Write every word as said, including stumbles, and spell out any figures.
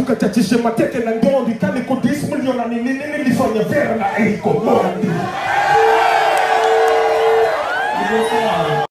tukachachishe mateke na ngondi kani kudis miliona ni nini nilifanya vera na eiko mondi.